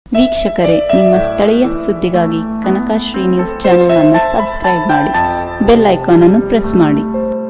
ವೀಕ್ಷಕರೇ, ನಿಮ್ಮ ಸ್ಥಳೀಯ ಸುದ್ದಿಗಾಗಿ ಕನಕಶ್ರೀ ನ್ಯೂಸ್ ಚಾನೆಲ್ ಅನ್ನು ಸಬ್ಸ್ಕ್ರೈಬ್ ಮಾಡಿ, ಬೆಲ್ ಐಕಾನ್ ಅನ್ನು ಪ್ರೆಸ್ ಮಾಡಿ.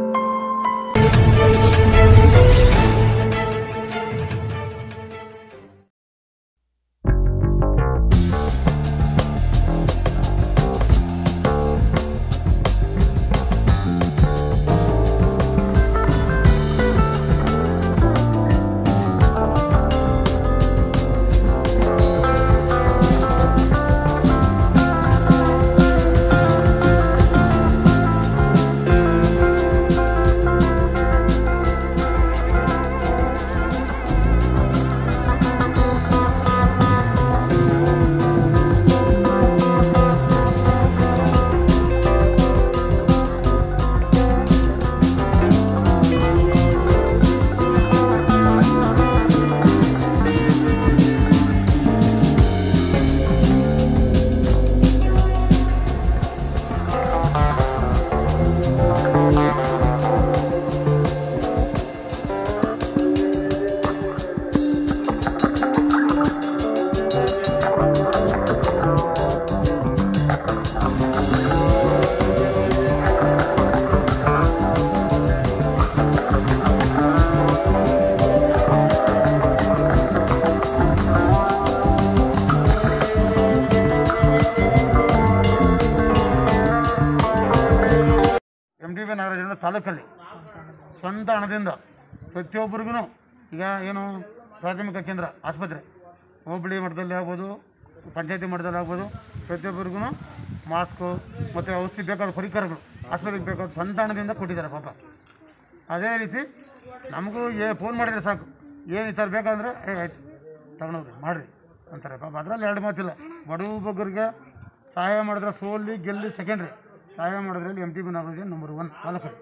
MTB ನಾಗರಾಜನ ತಾಲೂಕಲ್ಲಿ ಸ್ವಂತ ಹಣದಿಂದ ಪ್ರತಿಯೊಬ್ಬರಿಗೂ ಈಗ ಏನು ಪ್ರಾಥಮಿಕ ಕೇಂದ್ರ ಆಸ್ಪತ್ರೆ ಹೋಬಳಿ ಮಟ್ಟದಲ್ಲಿ ಆಗ್ಬೋದು, ಪಂಚಾಯತಿ ಮಟ್ಟದಲ್ಲಿ ಆಗ್ಬೋದು, ಪ್ರತಿಯೊಬ್ಬರಿಗೂ ಮಾಸ್ಕು ಮತ್ತು ಔಷಧಿ ಬೇಕಾದ ಪರಿಕರಗಳು ಆಸ್ಪತ್ರೆಗೆ ಬೇಕಾದ ಸ್ವಂತ ಹಣದಿಂದ ಕೊಟ್ಟಿದ್ದಾರೆ ಪಾಪ. ಅದೇ ರೀತಿ ನಮಗೂ ಫೋನ್ ಮಾಡಿದರೆ ಸಾಕು, ಏನು ಈ ಥರ ಬೇಕಂದರೆ ಆಯ್ತು ತಗೊಂಡೋಗ್ರಿ ಮಾಡಿರಿ ಅಂತಾರೆ ಪಾಪ. ಅದರಲ್ಲಿ ಎರಡು ಮಾತಿಲ್ಲ. ಬಡವ ಬಗ್ಗರಿಗೆ ಸಹಾಯ ಮಾಡಿದ್ರೆ ಸೋಲಿ ಗೆಲ್ಲಿ ಸೆಕೆಂಡ್ರಿ, ಸಹಾಯ ಮಾಡೋದ್ರಲ್ಲಿ MTB ನಾಗರಾಜ ನಂಬರ್ 1 ತಾಲೂಕಲ್ಲಿ.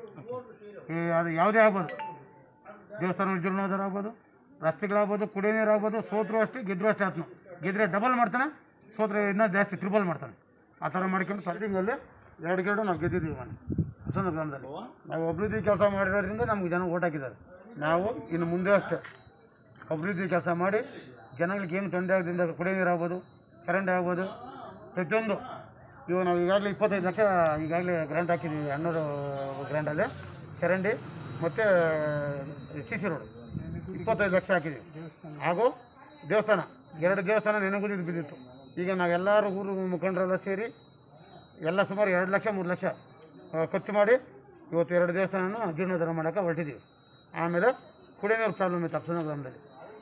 ಅದು ಯಾವುದೇ ಆಗ್ಬೋದು, ದೇವಸ್ಥಾನ ಜೀರ್ಣೋದ್ಧಾರ ಆಗ್ಬೋದು, ರಸ್ತೆಗಳಾಗ್ಬೋದು, ಕುಡಿಯೋ ನೀರು ಆಗ್ಬೋದು. ಸೋತರು ಅಷ್ಟೇ, ಗೆದ್ದರು ಅಷ್ಟೇ. ಆತನು ಗೆದ್ದರೆ ಡಬಲ್ ಮಾಡ್ತಾನೆ, ಸೋತ್ರೆ ಇನ್ನೂ ಜಾಸ್ತಿ ಟ್ರಿಬಲ್ ಮಾಡ್ತಾನೆ. ಆ ಥರ ಮಾಡ್ಕೊಂಡು ಫಂಡಿಂಗಲ್ಲಿ 2 ಗೇಡು ನಾವು ಗೆದ್ದಿದ್ದೀವಿ. ಹೊಸನ ಗ್ರಾಮದಲ್ಲಿ ನಾವು ಅಭಿವೃದ್ಧಿ ಕೆಲಸ ಮಾಡಿರೋದ್ರಿಂದ ನಮ್ಗೆ ಜನ ಓಟ್ ಹಾಕಿದ್ದಾರೆ. ನಾವು ಇನ್ನು ಮುಂದೆ ಅಷ್ಟೇ ಅಭಿವೃದ್ಧಿ ಕೆಲಸ ಮಾಡಿ ಜನಗಳಿಗೆ ಏನು ತೊಂದರೆ ಆಗೋದ್ರಿಂದ ಕುಡಿಯೋ ನೀರು ಆಗ್ಬೋದು, ಚರಂಡಿ ಆಗ್ಬೋದು, ಪ್ರತಿಯೊಂದು. ಇವು ನಾವು ಈಗಾಗಲೇ 25 ಲಕ್ಷ ಈಗಾಗಲೇ ಗ್ರ್ಯಾಂಟ್ ಹಾಕಿದ್ದೀವಿ. 200 ಗ್ರ್ಯಾಂಡಲ್ಲಿ ಚರಂಡಿ ಮತ್ತು CC ರೋಡ್ 25 ಲಕ್ಷ ಹಾಕಿದ್ದೀವಿ. ಹಾಗೂ ದೇವಸ್ಥಾನ 2 ದೇವಸ್ಥಾನ ನೆನೆಗುದಿದ್ದು ಬಿದ್ದಿತ್ತು. ಈಗ ನಾವೆಲ್ಲರೂ ಊರು ಮುಖಂಡರೆಲ್ಲ ಸೇರಿ ಎಲ್ಲ ಸುಮಾರು 2 ಲಕ್ಷ 3 ಲಕ್ಷ ಖರ್ಚು ಮಾಡಿ ಇವತ್ತು 2 ದೇವಸ್ಥಾನನ ಜೀರ್ಣೋದ್ಧಾರ ಮಾಡೋಕ್ಕೆ ಹೊರಟಿದ್ದೀವಿ. ಆಮೇಲೆ ಕುಡಿಯೋ ನೀರು ಪ್ರಾಬ್ಲಮ್ ಇತ್ತು ಅಪ್ಸನ ಗ್ರಾಮದಲ್ಲಿ.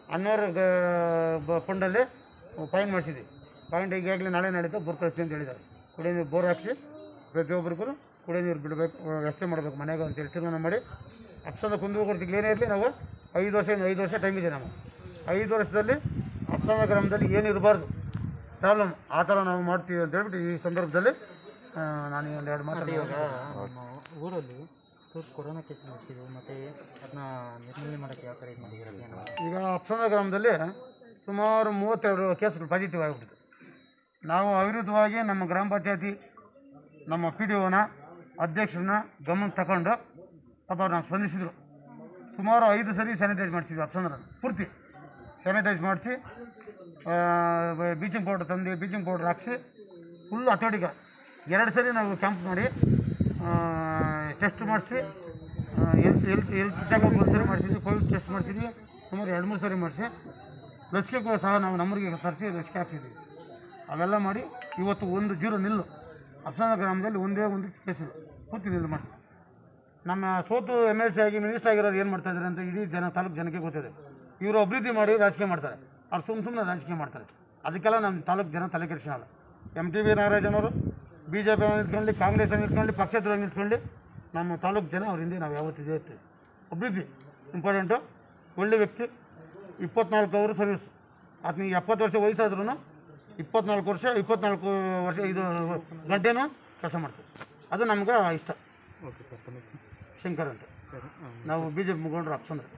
12 ಫಂಡಲ್ಲಿ ಪಾಯಿಂಟ್ ಮಾಡಿಸಿದ್ವಿ. ಪಾಯಿಂಟ್ ಈಗಾಗಲೇ ನಾಳೆ ನಾಳಿದ್ದು ಬೋರ್ ಕಳಿಸ್ತೀವಿ ಅಂತ ಹೇಳಿದ್ದಾರೆ. ಕುಡಿಯೋ ನೀರು ಬೋರ್ ಹಾಕಿಸಿ ಪ್ರತಿಯೊಬ್ಬರಿಗೂ ಕುಡಿಯೋ ನೀರು ಬಿಡಬೇಕು, ವ್ಯವಸ್ಥೆ ಮಾಡಬೇಕು ಮನೆಗೆ ಅಂತೇಳಿ ತೀರ್ಮಾನ ಮಾಡಿ ಅಪ್ಸನ ಕುಂದುಕೊಡ್ತಿಗೆ ಏನೇ ಇರಲಿ ನಾವು 5 ವರ್ಷ ಟೈಮ್ ಇದೆ. ನಾವು 5 ವರ್ಷದಲ್ಲಿ ಅಪ್ಸನ ಗ್ರಾಮದಲ್ಲಿ ಏನಿರಬಾರ್ದು ಪ್ರಾಬ್ಲಮ್ ಆ ಥರ ನಾವು ಮಾಡ್ತೀವಿ ಅಂತ ಹೇಳ್ಬಿಟ್ಟು ಈ ಸಂದರ್ಭದಲ್ಲಿ ನಾನು ಒಂದು 2 ಮಾತು. ಊರಲ್ಲಿ ಕೊರೋನಾ ಕೇಸ್ ಮಾಡ್ತಿದ್ವು, ಮತ್ತು ಅದನ್ನ ನಿರ್ಮೂಲನೆ ಮಾಡೋಕ್ಕೆ ಯಾವ ಥರ ಇದು ಮಾಡಿದ್ದೀರಾ? ಈಗ ಅಪ್ಸನ ಗ್ರಾಮದಲ್ಲಿ ಸುಮಾರು 32 ಕೇಸ್ಗಳು ಪಾಸಿಟಿವ್ ಆಗಿಬಿಟ್ಟಿದೆ. ನಾವು ಅವಿರುದ್ಧವಾಗಿ ನಮ್ಮ ಗ್ರಾಮ ಪಂಚಾಯತಿ ನಮ್ಮ PDOನ ಅಧ್ಯಕ್ಷರನ್ನ ಗಮನಕ್ಕೆ ತಗೊಂಡು ಪಾಪ ನಾವು ಸ್ಪಂದಿಸಿದರು. ಸುಮಾರು 5 ಸರಿ ಸ್ಯಾನಿಟೈಸ್ ಮಾಡಿಸಿದ್ವಿ. ಅಪ್ಸಂದ್ರನ್ನು ಪೂರ್ತಿ ಸ್ಯಾನಿಟೈಸ್ ಮಾಡಿಸಿ ಬ್ಲೀಚಿಂಗ್ ಪೌಡ್ರ್ ತಂದು ಬ್ಲೀಚಿಂಗ್ ಪೌಡ್ರ್ ಹಾಕಿಸಿ ಫುಲ್ ಅಥೋಟಿಗೆ 2 ಸರಿ ನಾವು ಕ್ಯಾಂಪ್ ಮಾಡಿ ಟೆಸ್ಟ್ ಮಾಡಿಸಿ ಹೆಲ್ತ್ ಚೆಕಪ್ 1 ಸರಿ ಮಾಡಿಸಿದ್ವಿ. Covid test ಮಾಡಿಸಿದ್ವಿ. ಸುಮಾರು 2-3 ಸರಿ ಮಾಡಿಸಿ ಲಸಿಕೆಗೂ ಸಹ ನಾವು ನಮ್ಮೂರಿಗೆ ತರಿಸಿ ಲಸಿಕೆ ಹಾಕ್ಸಿದ್ವಿ. ಅವೆಲ್ಲ ಮಾಡಿ ಇವತ್ತು 1-0 ನಿಲ್ಲು ಅಪ್ಸನ ಗ್ರಾಮದಲ್ಲಿ ಒಂದೇ ಒಂದು ಕೇಸ್ ಇದೆ, ಪೂರ್ತಿ ನಿಲ್ಲು ಮಾಡಿಸಿ. ನಮ್ಮ ಸೋತು MLC ಆಗಿ ಮಿನಿಸ್ಟರ್ ಆಗಿರೋರು ಏನು ಮಾಡ್ತಾಯಿದ್ದಾರೆ ಅಂತ ಇಡೀ ತಾಲೂಕು ಜನಕ್ಕೆ ಗೊತ್ತಿದೆ. ಇವರು ಅಭಿವೃದ್ಧಿ ಮಾಡಿ ರಾಜಕೀಯ ಮಾಡ್ತಾರೆ, ಅವ್ರು ಸುಮ್ಮನೆ ರಾಜಕೀಯ ಮಾಡ್ತಾರೆ. ಅದಕ್ಕೆಲ್ಲ ನಮ್ಮ ತಾಲೂಕು ಜನ ತಲೆ ಕೆಡಿಸ್ಕೊಳ್ಳಲ್ಲ. MTB ನಾಗರಾಜನವರು BJP ನಿಂತ್ಕೊಳ್ಳಿ, ಕಾಂಗ್ರೆಸ್ ನಿಂತ್ಕೊಳ್ಳಿ, ಪಕ್ಷದ ನಿಂತ್ಕೊಳ್ಳಿ, ನಮ್ಮ ತಾಲೂಕು ಜನ ಅವ್ರ ಹಿಂದೆ ನಾವು ಯಾವತ್ತಿದೆ ಇರ್ತೀವಿ. ಅಭಿವೃದ್ಧಿ ಇಂಪಾರ್ಟೆಂಟು. ಒಳ್ಳೆ ವ್ಯಕ್ತಿ. 24 ಅವರು ಸರ್ವಿಸ್. ಆತನಿಗೆ 70 ವರ್ಷ ವಯಸ್ಸಾದ್ರೂ 24 ವರ್ಷ ಇದು ಗಂಟೆನೂ ಕೆಲಸ ಮಾಡ್ತೀವಿ. ಅದು ನಮ್ಗೆ ಇಷ್ಟ. ಓಕೆ ಸರ್, ಶಂಕರ್ ಅಂತ ನಾವು BJP ಮುಖಂಡರು ಅಪ್ಸಂದ್ರೆ.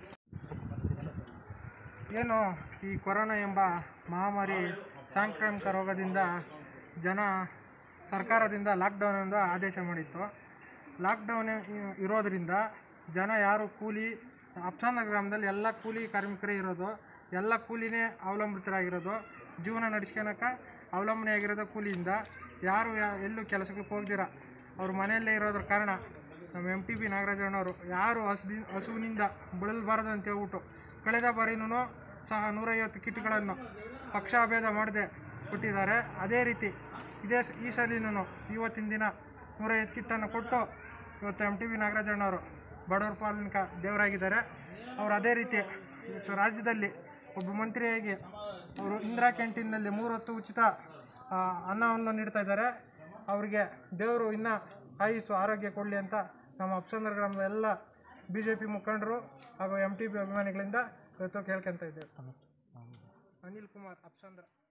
ಏನು ಈ ಕೊರೋನಾ ಎಂಬ ಮಹಾಮಾರಿ ಸಾಂಕ್ರಾಮಿಕ ರೋಗದಿಂದ ಸರ್ಕಾರದಿಂದ ಲಾಕ್ಡೌನ್ ಎಂದು ಆದೇಶ ಮಾಡಿತ್ತು. ಲಾಕ್ಡೌನ್ ಇರೋದರಿಂದ ಜನ ಯಾರು ಕೂಲಿ ಅಪ್ಸನ ಗ್ರಾಮದಲ್ಲಿ ಎಲ್ಲ ಕೂಲಿ ಕಾರ್ಮಿಕರೇ ಇರೋದು, ಎಲ್ಲ ಕೂಲಿನೇ ಅವಲಂಬಿತರಾಗಿರೋದು. ಜೀವನ ನಡೆಸ್ಕೊಳಕ್ಕೆ ಅವಲಂಬನೆಯಾಗಿರೋದ ಕೂಲಿಯಿಂದ ಯಾರು ಎಲ್ಲೂ ಕೆಲಸಗಳಿಗೆ ಹೋಗ್ದಿರ ಅವ್ರ ಮನೆಯಲ್ಲೇ ಇರೋದ್ರ ಕಾರಣ ನಮ್ಮ MTB ನಾಗರಾಜಣ್ಣವರು ಯಾರು ಹಸುವಿನಿಂದ ಬಳಲಬಾರದು ಅಂತ ಹೇಳ್ಬಿಟ್ಟು ಕಳೆದ ಬಾರಿನೂ ಸಹ 150 ಕಿಟ್ಗಳನ್ನು ಪಕ್ಷಾಭೇದ ಮಾಡದೆ ಕೊಟ್ಟಿದ್ದಾರೆ. ಅದೇ ರೀತಿ ಈ ಸಲಿನೂ ಇವತ್ತಿನ ದಿನ 150 ಕಿಟ್ಟನ್ನು ಕೊಟ್ಟು ಇವತ್ತು MTB ನಾಗರಾಜಣ್ಣವರು ಬಡವರ ಪಾಲಿನ ದೇವರಾಗಿದ್ದಾರೆ. ಅವರು ಅದೇ ರೀತಿ ಇವತ್ತು ರಾಜ್ಯದಲ್ಲಿ ಒಬ್ಬ ಮಂತ್ರಿಯಾಗಿ ಅವರು ಇಂದಿರಾ ಕ್ಯಾಂಟೀನ್ನಲ್ಲಿ 3 ಹೊತ್ತು ಉಚಿತ ಅನ್ನವನ್ನು ನೀಡ್ತಾ ಇದ್ದಾರೆ. ಅವರಿಗೆ ದೇವರು ಇನ್ನೂ ಆಯುಸ್ಸು ಆರೋಗ್ಯ ಕೊಡಲಿ ಅಂತ ನಮ್ಮ ಅಪ್ಸಂದ್ರ ಗ್ರಾಮದ ಎಲ್ಲ BJP ಮುಖಂಡರು ಹಾಗೂ MTB ಅಭಿಮಾನಿಗಳಿಂದ ಇವತ್ತು ಕೇಳ್ಕೊತಾ ಇದ್ದೇವೆ. ಅನಿಲ್ ಕುಮಾರ್, ಅಪ್ಸಂದ್ರ.